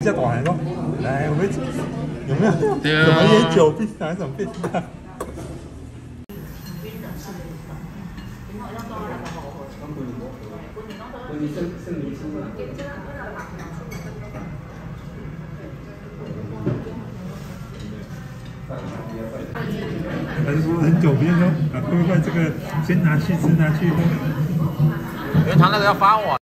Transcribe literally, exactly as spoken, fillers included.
只大汉讲，来，我们有没有什么烟酒槟榔什么槟榔？很很久，别人说啊，会不会这个先拿去吃，拿去喝？ 因为他那个要发完